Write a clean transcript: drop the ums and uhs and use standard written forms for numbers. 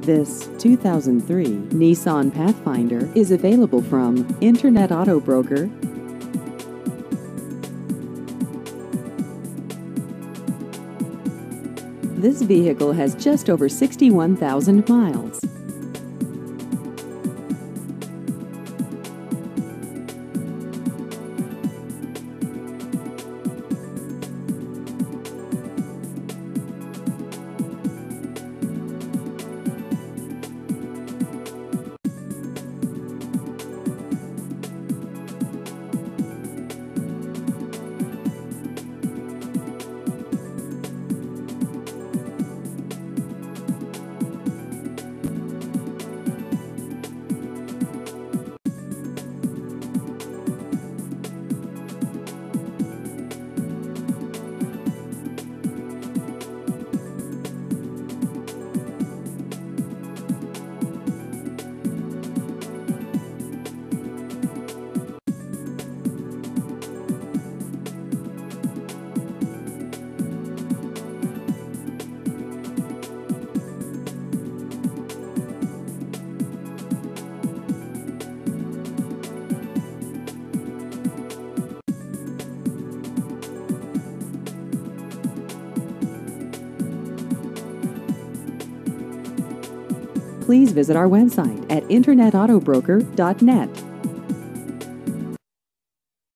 This 2003 Nissan Pathfinder is available from Internet Auto Broker. This vehicle has just over 61,000 miles. Please visit our website at internetautobroker.net.